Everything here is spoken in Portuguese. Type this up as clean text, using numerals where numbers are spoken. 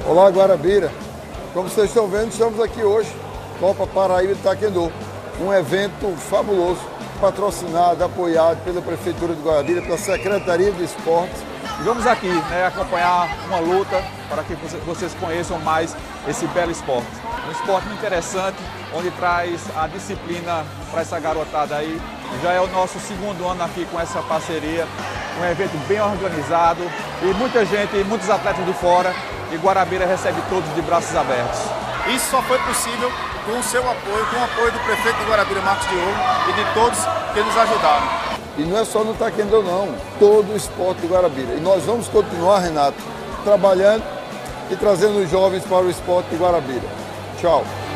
Olá, Guarabira. Como vocês estão vendo, estamos aqui hoje, Copa Paraíba de Taekwondo, um evento fabuloso, patrocinado, apoiado pela Prefeitura de Guarabira, pela Secretaria de Esportes. E vamos aqui acompanhar uma luta para que vocês conheçam mais esse belo esporte. Um esporte muito interessante, onde traz a disciplina para essa garotada aí. Já é o nosso segundo ano aqui com essa parceria, um evento bem organizado e muita gente, muitos atletas de fora, e Guarabira recebe todos de braços abertos. Isso só foi possível com o seu apoio, com o apoio do prefeito de Guarabira, Marcos Diogo, e de todos que nos ajudaram. E não é só no Taekwondo não, todo o esporte de Guarabira. E nós vamos continuar, Renato, trabalhando e trazendo os jovens para o esporte de Guarabira. Tchau.